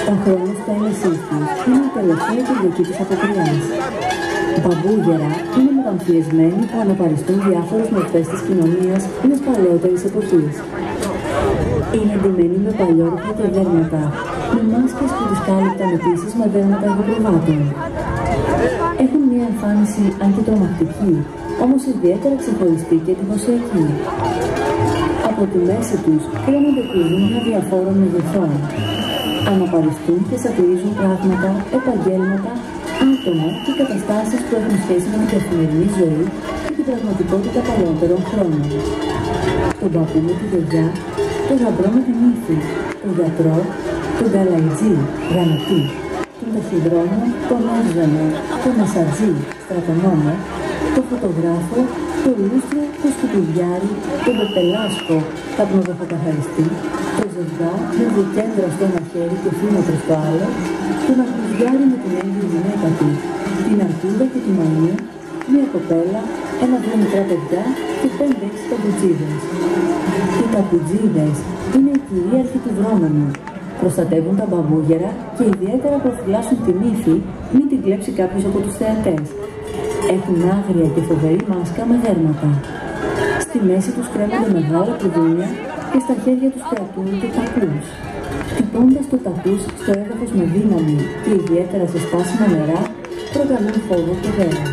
Ο χρόνος τέλεσής τους είναι η τελευταία Κυριακή της Αποκριάς. Μπαμπούγερα είναι μεταμφιεσμένοι που αναπαριστούν διάφορες μορφές της κοινωνίας μιας παλαιότερης εποχής. Είναι ντυμένοι με παλιόρροπα και δέρματα, με μάσκες που τις κάλυπταν επίσης με δέρματα υγροπροβάτων. Έχουν μια εμφάνιση αν και τρομακτική, όμως ιδιαίτερα ξεχωριστή και εντυπωσιακή. Από τη μέση τους κρέμονται κουδούνια διαφόρων μεγεθών. Αναπαριστούν και σατυρίζουν πράγματα, επαγγέλματα, άτομα και καταστάσεις που έχουν σχέση με την καθημερινή ζωή και την πραγματικότητα παλαιότερων χρόνων. Τον παππού με τη γιαγιά, τον γαμπρό με την ύφη, τον γιατρό, τον γαλαϊτζή, γραμματή, τον ταχυδρόμο, τον άζωνο, τον μασατζή, στρατονόμο, τον φωτογράφο, τον λούστρο, τον σκουπιδιάρι, τον πεπελάσκο, καπνοδοχοκαθαριστή, τον ζευγά με δεκέντρα στο ένα χέρι και φήμετρο στο άλλο, τον αρκουδιάρι με την έγκυη γυναίκα του, την αρκούδα και τη μανία, μια κοπέλα, ένα-δυο μικρά παιδιά και 5-6 ταπουτζίδες. Οι ταπουτζίδες είναι οι κυρίαρχοι του δρόμενου. Προστατεύουν τα μπαμπούγερα και ιδιαίτερα προφυλάσσουν την ύφη μην την κλέψει κάποιος από τους θεατές. Έχουν άγρια και φοβερή μάσκα με δέρματα. Στη μέση τους κρέμονται μεγάλα κουδούνια και στα χέρια τους κρατούνται ταπούς. Χτυπώντας το ταπούς στο έδαφος με δύναμη και ιδιαίτερα σε στάσιμα νερά, προκαλούν φόβο και δέρος.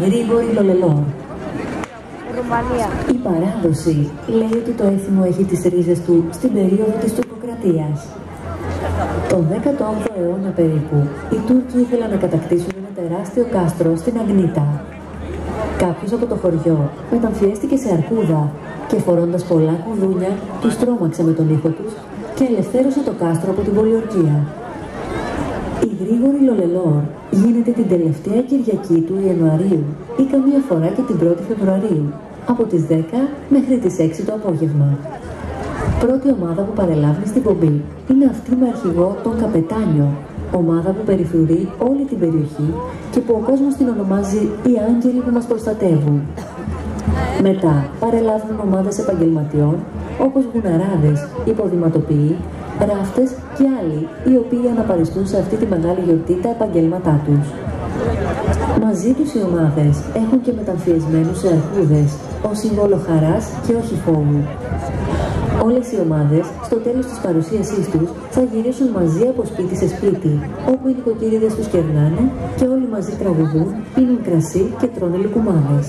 Γρήγορη Λολελόρ. Ρουμανία. Η παράδοση λέει ότι το έθιμο έχει τις ρίζες του στην περίοδο της τουρκοκρατίας. Τον 18ο αιώνα περίπου, οι Τούρκοι ήθελαν να κατακτήσουν ένα τεράστιο κάστρο στην Αγνίτα. Κάποιος από το χωριό μεταμφιέστηκε σε αρκούδα και φορώντας πολλά κουδούνια, τους τρόμαξε με τον ήχο τους και ελευθέρωσε το κάστρο από την πολιορκία. Η Γρήγορη Λολελόρ γίνεται την τελευταία Κυριακή του Ιανουαρίου ή καμία φορά και την 1η Φεβρουαρίου, από τις 10 μέχρι τις 6 το απόγευμα. Πρώτη ομάδα που παρελάβει στην πομπή είναι αυτή με αρχηγό τον Καπετάνιο, ομάδα που περιφρουρεί όλη την περιοχή και που ο κόσμος την ονομάζει «Οι Άγγελοι που μας προστατεύουν». Μετά παρελάβουν ομάδες επαγγελματιών όπως γουναράδες, υποδηματοποιοί, ράφτες και άλλοι οι οποίοι αναπαριστούν σε αυτή τη μεγάλη γιορτή τα επαγγέλματά τους. Μαζί τους οι ομάδες έχουν και μεταμφιεσμένους σε αρκούδες, ως σύμβολο χαράς και όχι φόβου. Όλες οι ομάδες, στο τέλος της παρουσίασής τους, θα γυρίσουν μαζί από σπίτι σε σπίτι, όπου οι νοικοκύριδες τους κερνάνε και όλοι μαζί τραγουδούν, πίνουν κρασί και τρώνε λουκουμάδες.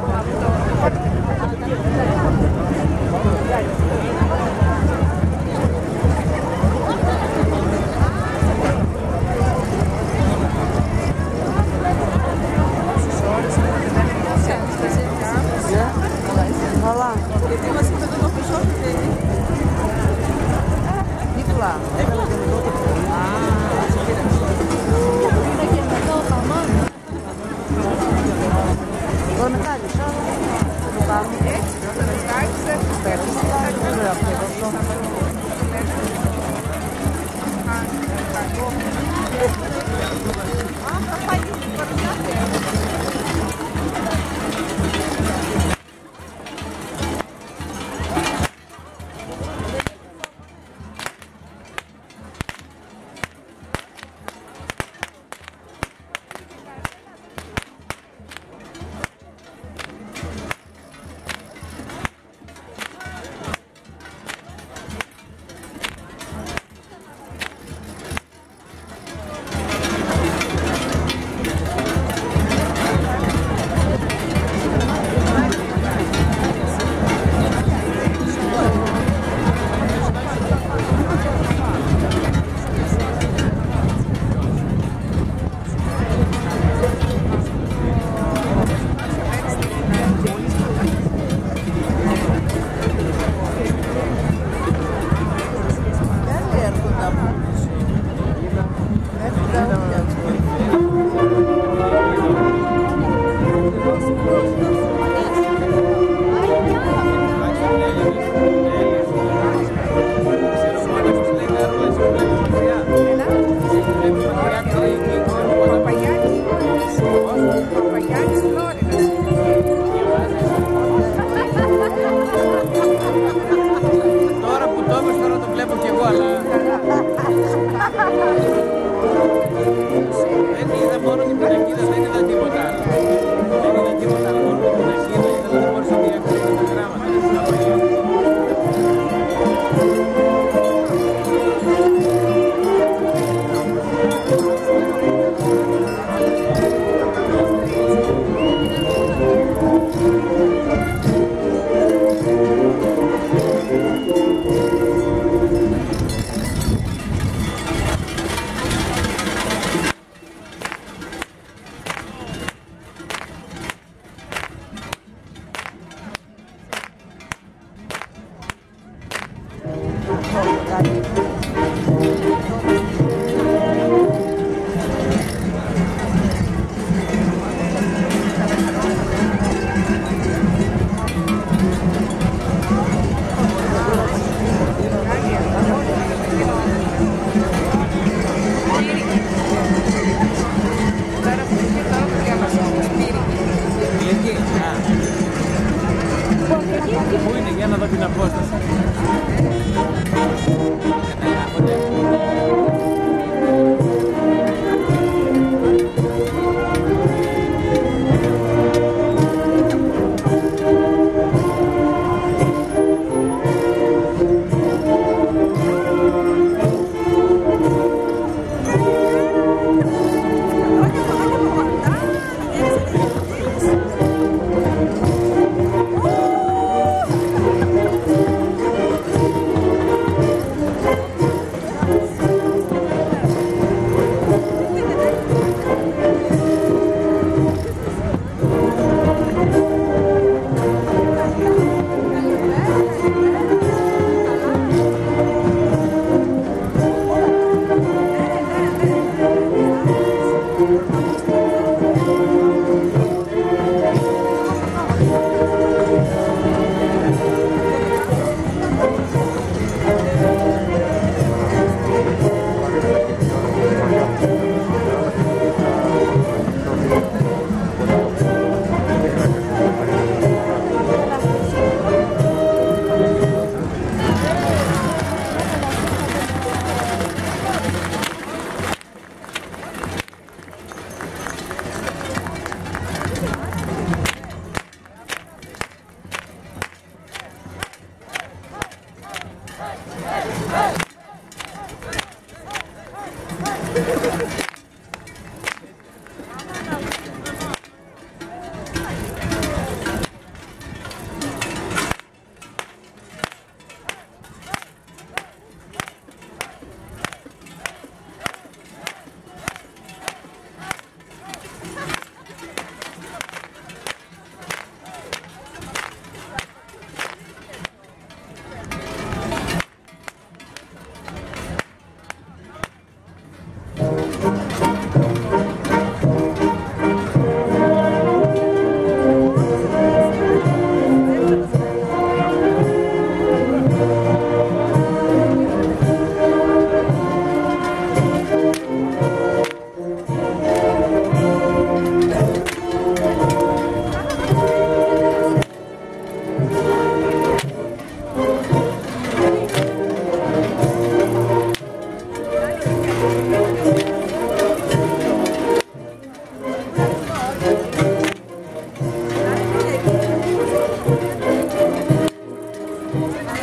Πού είναι, για να δω την απόσταση.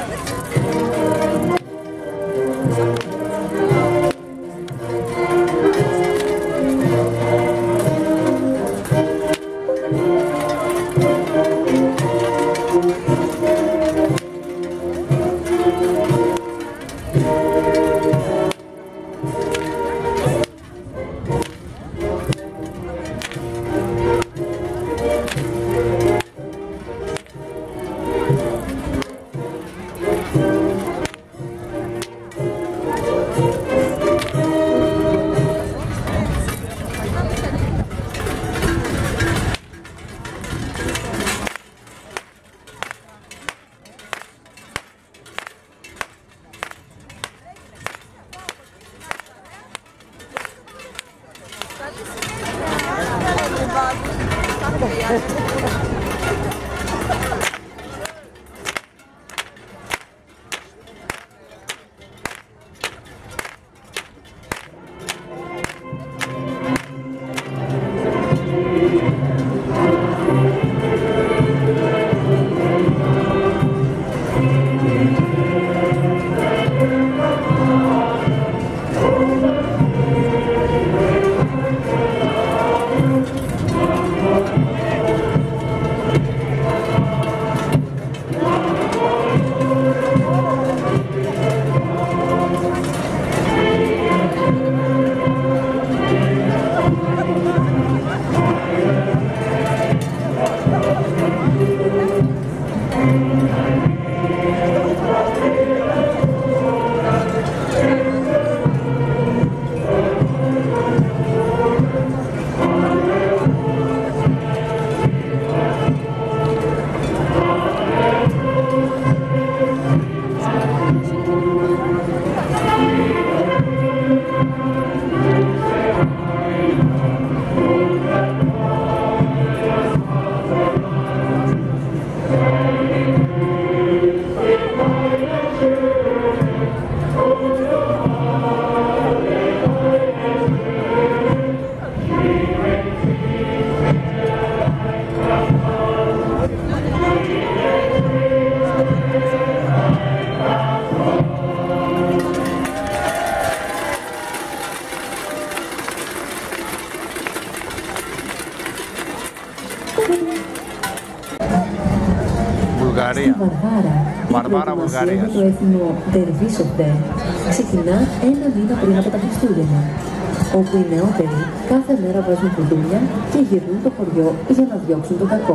Στη Βαρβάρα, η προετοιμασία για το έθιμο Dervisovde ξεκινά ένα μήνα πριν από τα Χριστούγεννα, όπου οι νεότεροι κάθε μέρα βάζουν κουδούνια και γυρνούν το χωριό για να διώξουν το κακό.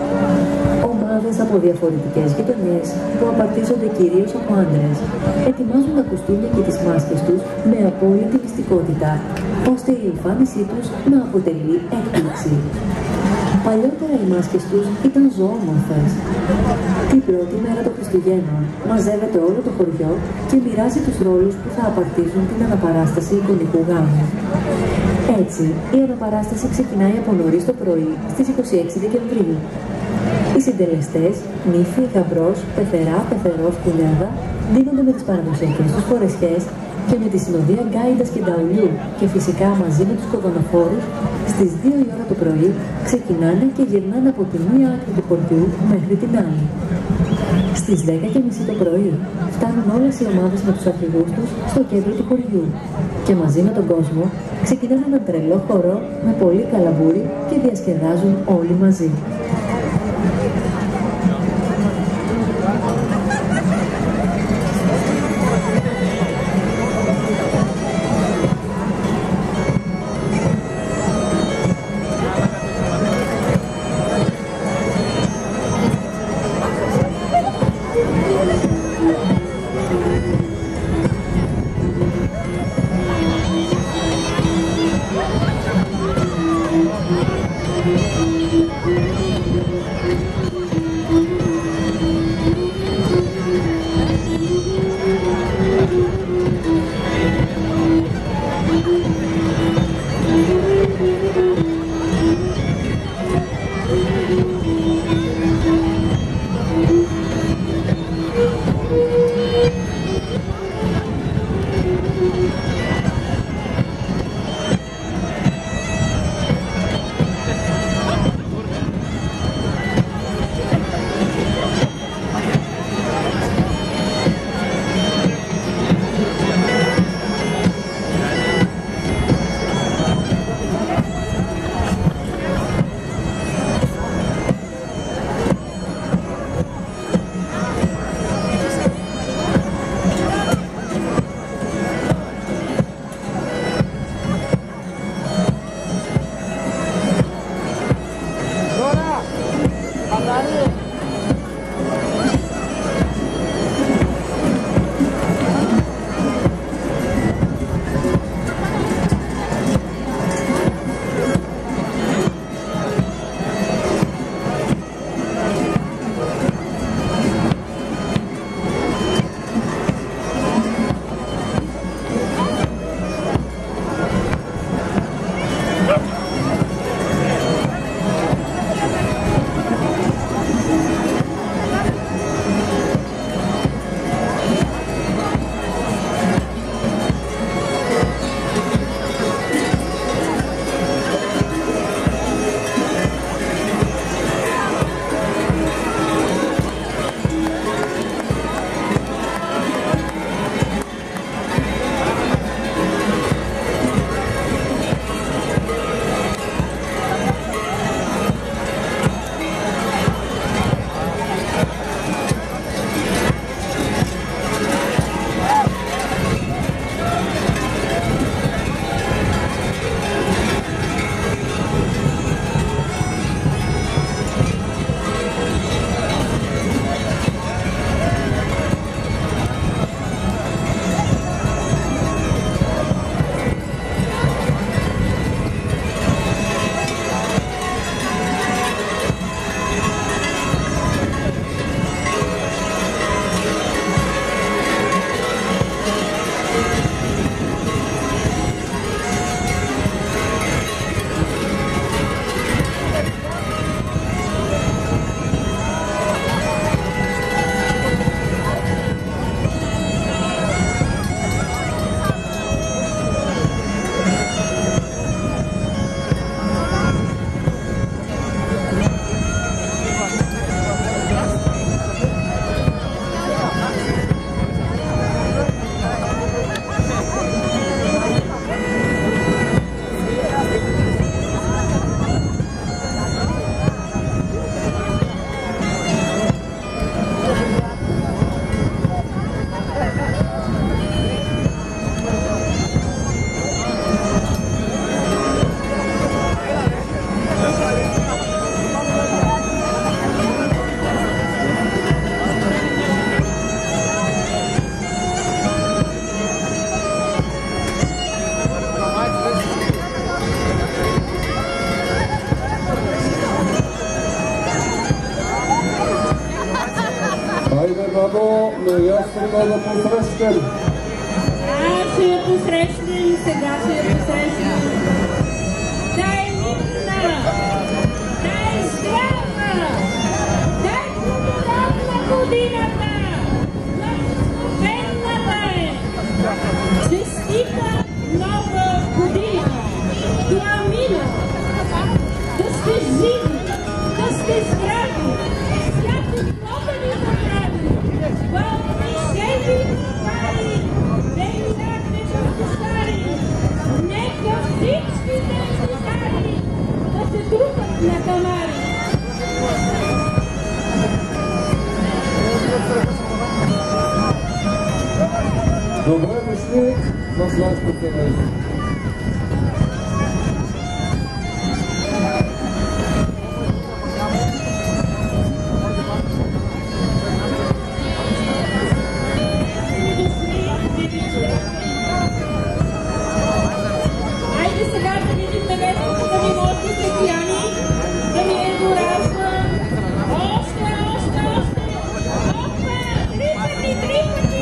Ομάδες από διαφορετικές γειτονιές που απαρτίζονται κυρίως από άντρες ετοιμάζουν τα κουστούμια και τις μάσκες τους με απόλυτη μυστικότητα, ώστε η εμφάνισή τους να αποτελεί έκπληξη. Παλιότερα οι μάσκες τους ήταν ζωόμορφες. Την πρώτη μέρα των Χριστουγέννων μαζεύεται όλο το χωριό και μοιράζει τους ρόλους που θα απαρτίζουν την αναπαράσταση εικονικού γάμου. Έτσι, η αναπαράσταση ξεκινάει από νωρίς το πρωί στις 26 Δεκεμβρίου. Οι συντελεστές, νύφη, γαμπρός, πεθερά, πεθερός, κουνιάδα, δίνονται με τις παραδοσιακές τους φορεσιές και με τη συνοδεία γκάιντας και νταουλιού και φυσικά μαζί με τους κοδωνοφόρους στις 2 η ώρα το πρωί ξεκινάνε και γυρνάνε από τη μία άκρη του χωριού μέχρι την άλλη. Στις 10:30 το πρωί φτάνουν όλες οι ομάδες με τους αρχηγούς τους στο κέντρο του χωριού και μαζί με τον κόσμο ξεκινάνε ένα τρελό χορό με πολύ καλαμπούρι και διασκεδάζουν όλοι μαζί. да посрещнем. Ще я посрещнем, сега ще я посрещнем. Да е мирна, да е здрава, да е плодородна годината, благословенната е. Честита нова година, да мина, да сте живи, да сте здрави, всяко зло да ви забрави, вълнишеви пари, нека всички тези да се трупат на камари. Добре дошли в нашето семейство. Айде сега да видим невестата да ми може Светияни, да ми е дорасла. Още. Опа! Три пъти!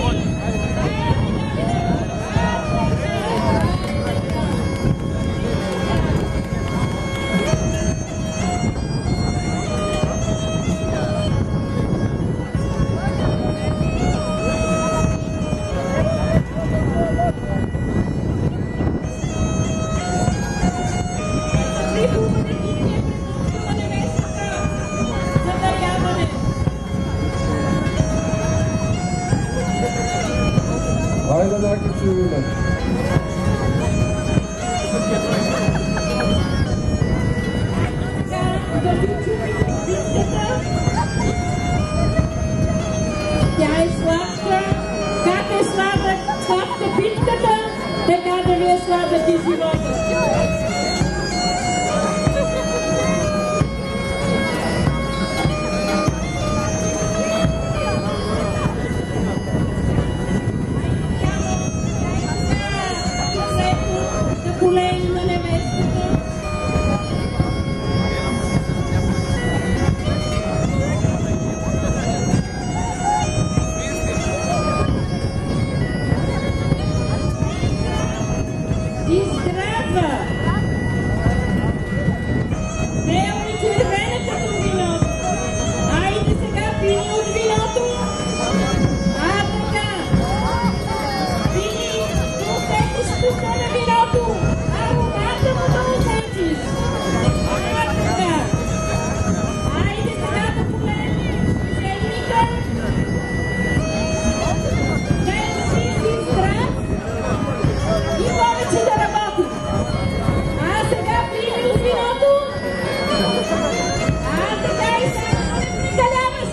Хайде, някакви чувина. Тя е сладка, как е сладка битката, така да ви е сладък и живота. Колени на невестата. И здрава! Бел и червена като виното. Айде сега пини от виното. Така. Пини, да усетиш вкуса на виното. Аромата му да усетиш. Така. Айде сега да погледнем седмика. Да е жив и здрав. И повече да работи. Сега пини от виното. Така и сега да не прекаляваш.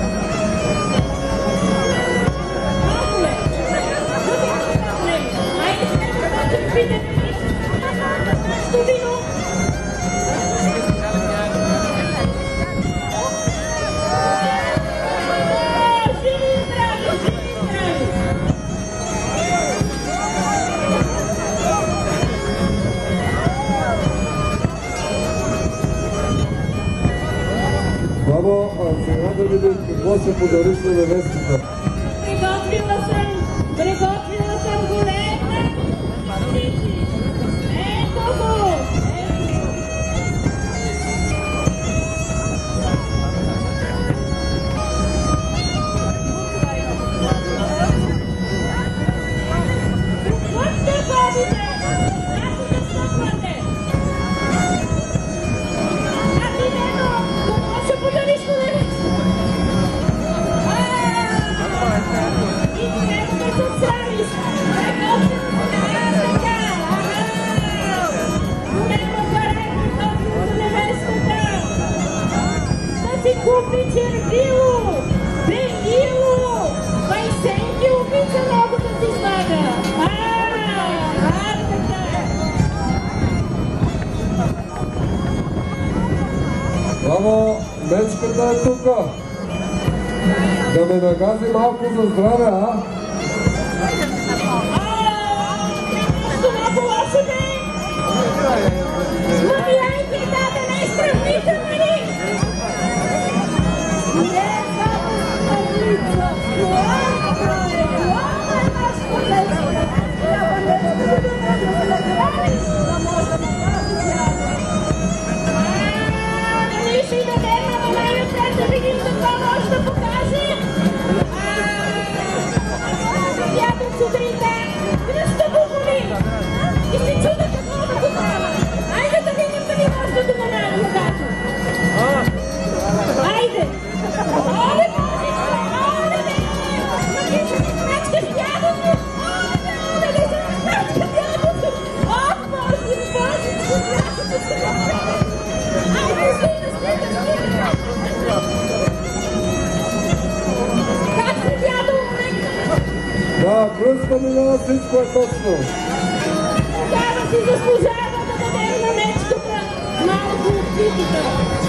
Малко е. Айде сега да почнем питаме. Нашето вино. Живи и здрави, живи и здрави. Бабо, сега да видим какво ще подариш на невестата. Приготвила съм голема птици. Ето го! Отвъдте, бабите! Нашите съпвате! Нето, какво ще подариш на невестата? И трябва да се отсравиш. Голяма парада готвим за невестата. Да си купи червило, белило, байсенки обича много да си слага. Така. Бабо, мечката е тука. Да ме нагази малко за здраве, а? Това по-лошо бе! Славяйте, да не е сравнително ли? Не, само Да, кръста минава, всичко е точно. Тогава си заслужава да дадем на нечката малко от питата.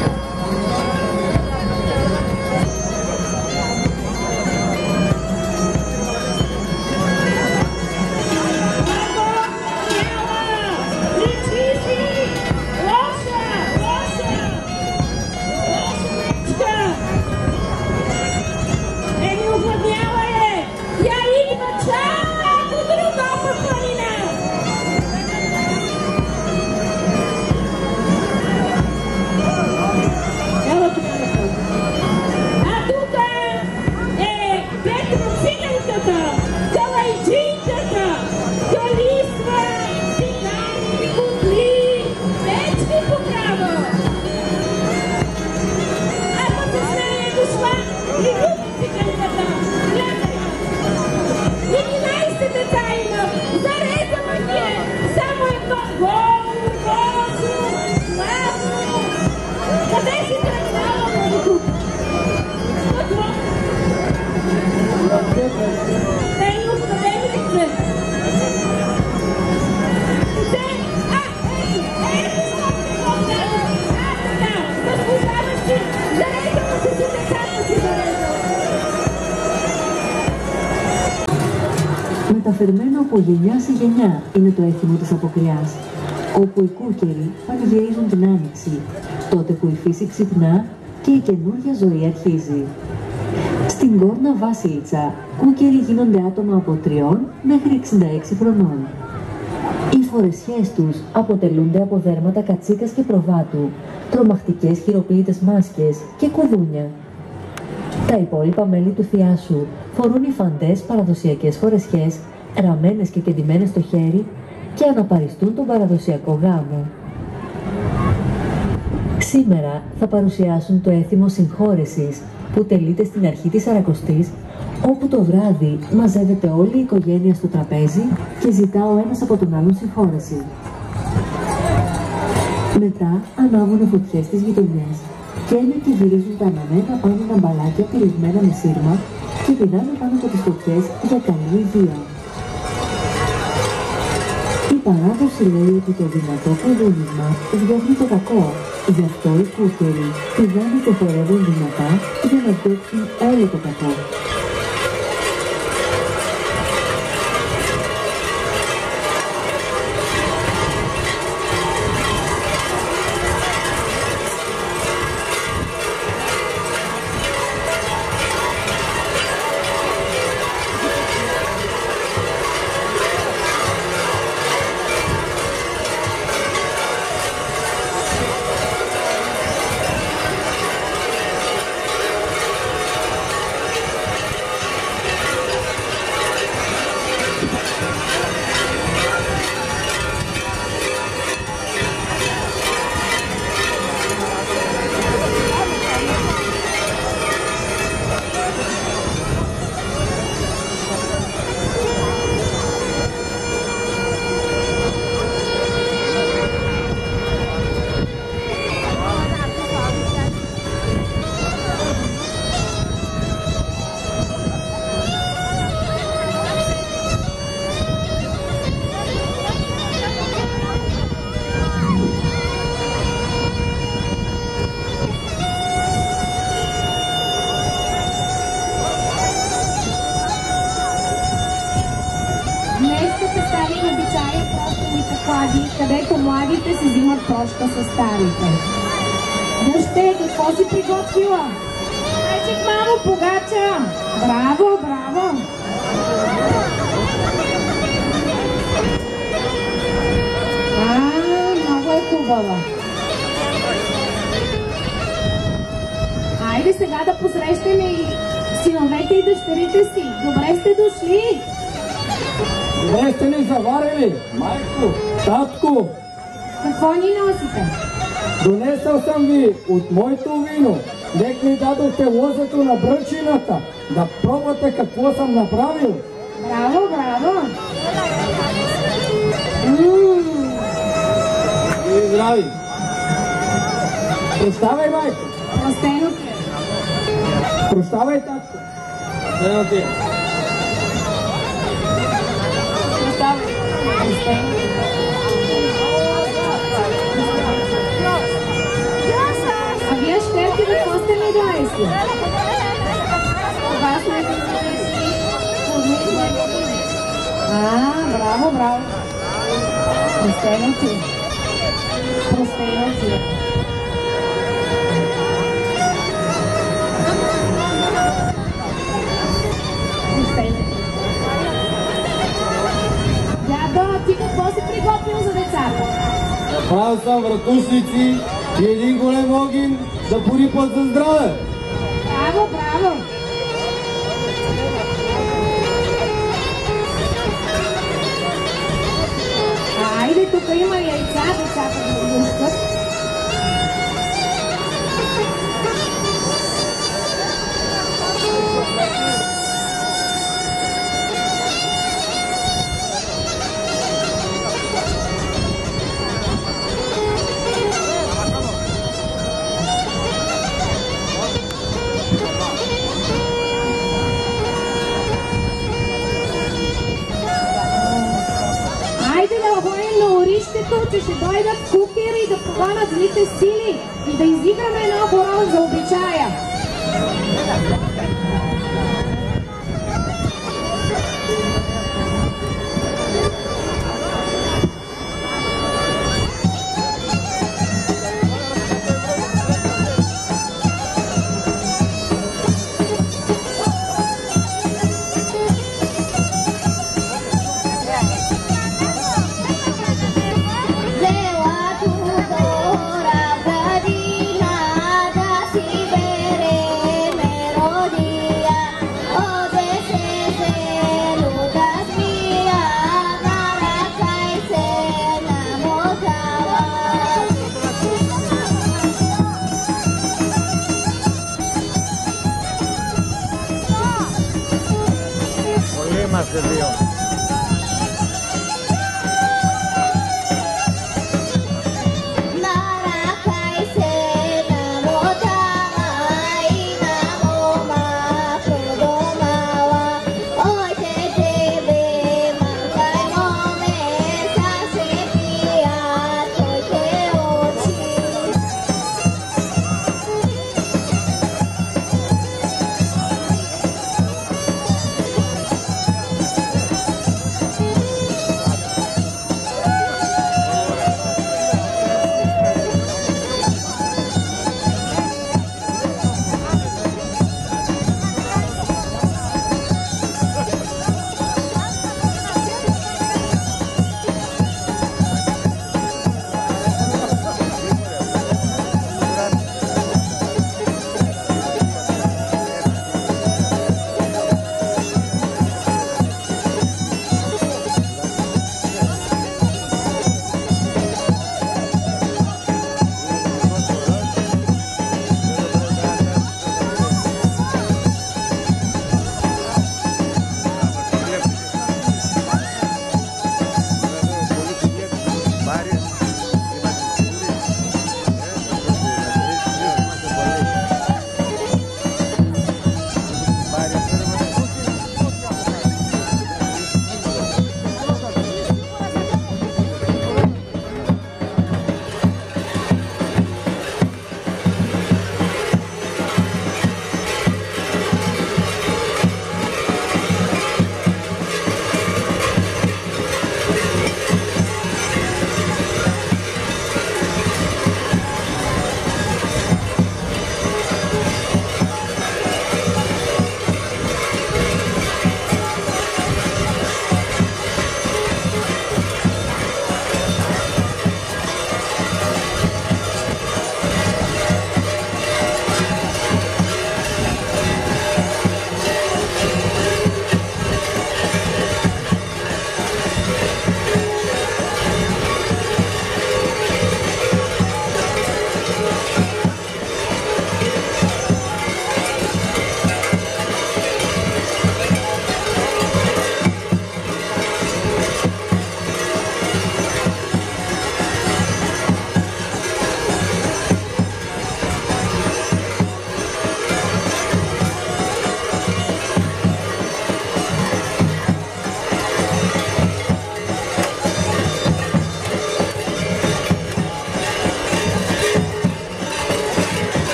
Μεταφερμένο από γενιά σε γενιά είναι το έθιμο της Αποκριάς, όπου οι κούκεροι πανηγυρίζουν την άνοιξη, τότε που η φύση ξυπνά και η καινούργια ζωή αρχίζει. Στην Κόρνα Βασίλισσα, κούκεροι γίνονται άτομα από 3 μέχρι 66 χρονών. Οι φορεσιές τους αποτελούνται από δέρματα κατσίκας και προβάτου, τρομακτικές χειροποίητες μάσκες και κουδούνια. Τα υπόλοιπα μέλη του θειάσου φορούν υφαντές παραδοσιακές φορεσιές, ραμμένες και κεντυμένες στο χέρι και αναπαριστούν τον παραδοσιακό γάμο. Σήμερα θα παρουσιάσουν το έθιμο συγχώρεσης που τελείται στην αρχή της Σαρακοστής, όπου το βράδυ μαζεύεται όλη η οικογένεια στο τραπέζι και ζητά ο ένας από τον άλλον συγχώρεση. Μετά ανάβουν φωτιές στις γειτονιές και ένεκοι γυρίζουν τα αναμένα πάνω μπαλάκια τυλιγμένα με σύρμα και πηδάνε πάνω από τις φωτιές για καλή υγεία. Η παράδοση λέει ότι το δυνατό κουδούνισμα διώχνει το κακό, γι' αυτό οι κούκεροι πηδάνε και χορεύουν δυνατά για να διώξουν όλο το κακό. Където младите си взимат прошка с старите. Дъще, какво си приготвила? Хайчик, мамо, погача! Браво, браво! Много е хубава. Айде сега да посрещаме и синовете и дъщерите си. Добре сте дошли! Добре сте ни заварили, майко, татко. Какво ни носите? Донесъл съм ви от моето вино. Дек ми дадохте лозето на бръчината. Да пробвате какво съм направил. Браво, браво! И здрави! Прощавай, майко! Простено ти! Прощавай, татко! Простено ти! Браво, браво. Простено ти. Простено ти. Дядо, ти какво си приготвил за децата? Направил съм вратушници и един голем огин да пори път за здраве. Браво, браво. Айде, тук има яйца, децата да гушкат. Че ще дойдат кукери да погонят злите сили и да изиграме една хорал за обичая.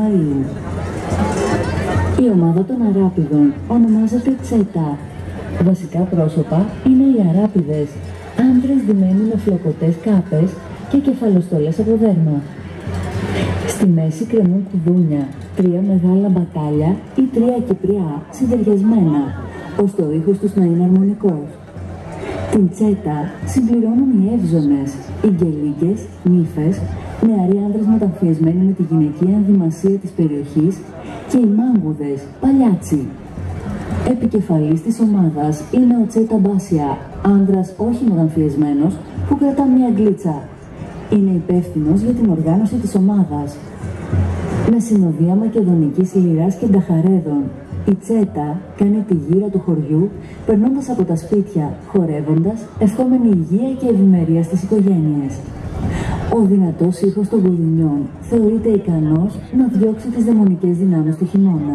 Μαΐου. Η ομάδα των Αράπηδων ονομάζεται Τσέτα. Βασικά πρόσωπα είναι οι Αράπηδες, άντρες ντυμένοι με φλοκωτές κάπες και κεφαλοστόλες από δέρμα. Στη μέση κρεμούν κουδούνια, 3 μεγάλα μπατάλια ή 3 κυπριά συντεριασμένα, ώστε ο ήχος τους να είναι αρμονικός. Την Τσέτα συμπληρώνουν οι Εύζωνες, οι Γκελίγκες, νύφες, νεαροί άντρες μεταμφιεσμένοι με τη γυναικεία ενδυμασία της περιοχής και οι Μάγκουδες, παλιάτσι. Επικεφαλής της ομάδας είναι ο Τσέτα Μπάσια, άντρας όχι μεταμφιεσμένος, που κρατά μια γκλίτσα. Είναι υπεύθυνος για την οργάνωση της ομάδας. Με συνοδεία μακεδονικής λυράς και νταχαρέδων, η Τσέτα κάνει τη γύρα του χωριού, περνώντας από τα σπίτια, χορεύοντας, ευχόμενη υγεία και ευημερία στις οικογένειες. Ο δυνατός ήχος των κουδουνιών θεωρείται ικανός να διώξει τις δαιμονικές δυνάμεις του χειμώνα.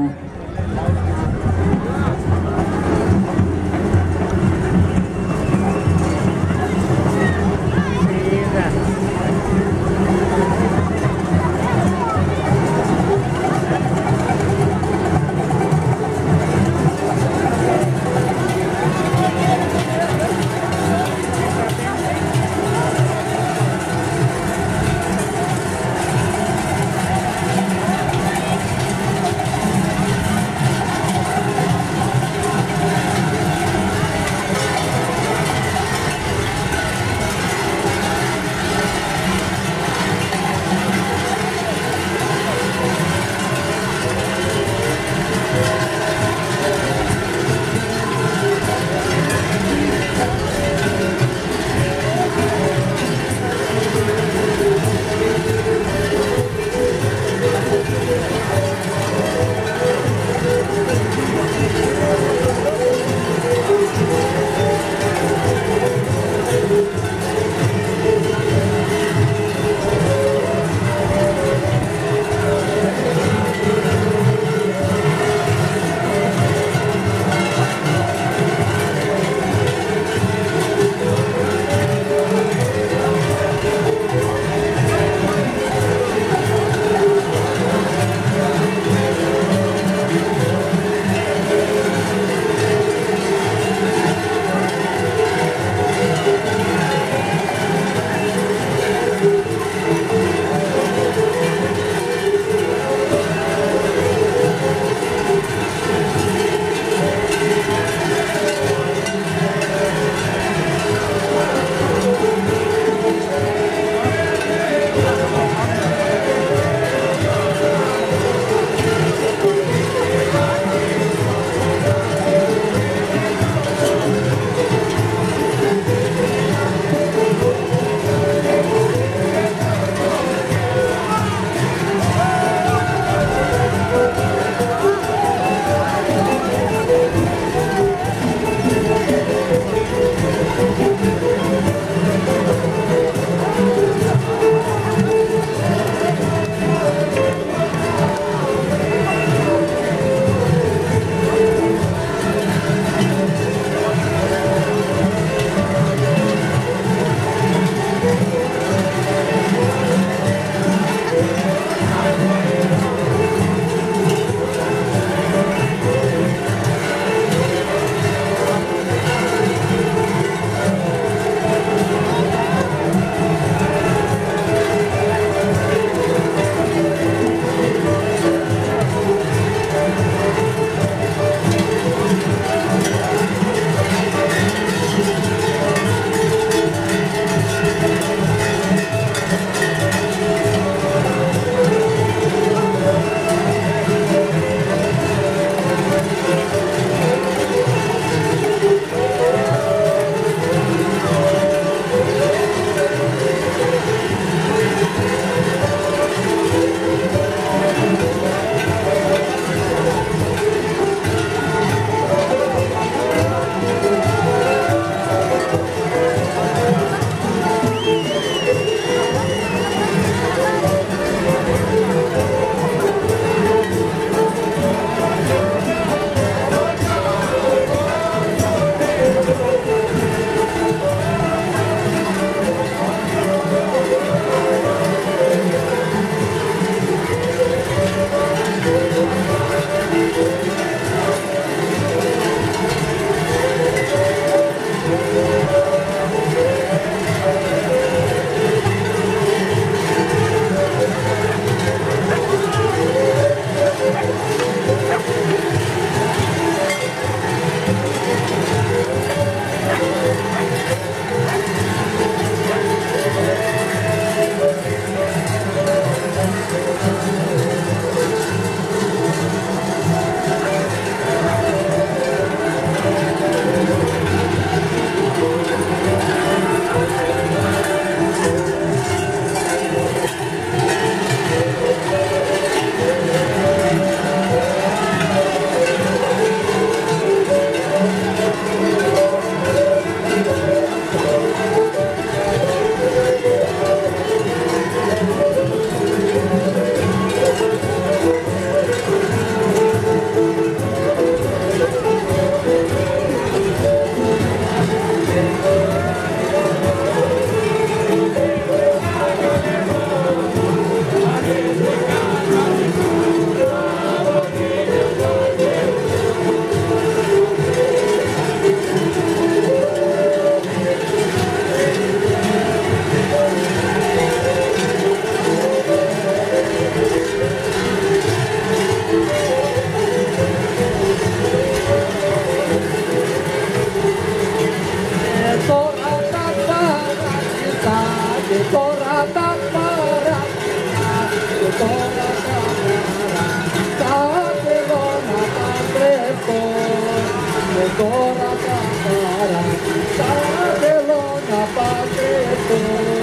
Τώρα καθαρά, θα θέλω να παντρευτώ.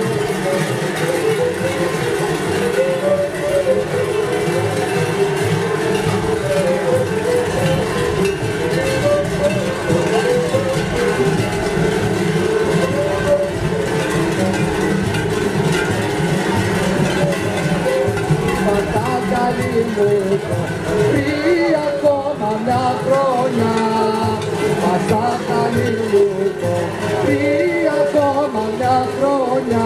Πατάκαλη μου, πριν ακόμα μια χρόνια. Πατάκαλη μου, πριν ακόμα μια χρόνια.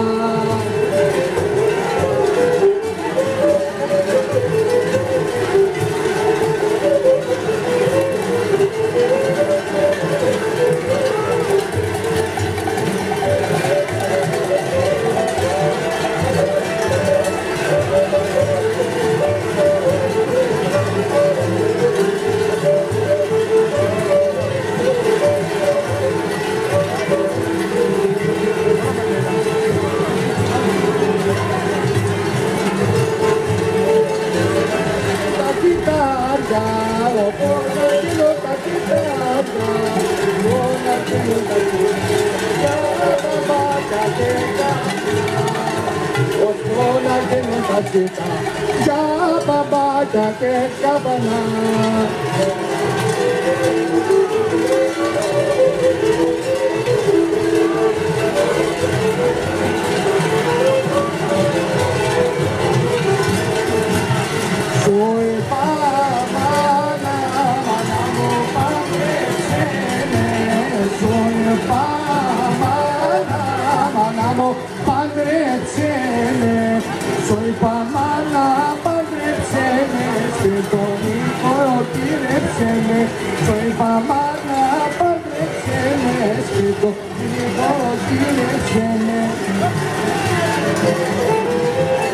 Ya baba ya que cabana. Soy pamana, manamo padrecene. Soy pamana, manamo padrecene. Soy pamana, padrecene. Siento mi cotirepsene. Soy pamana, padrecene. Siento mi cotirepsene.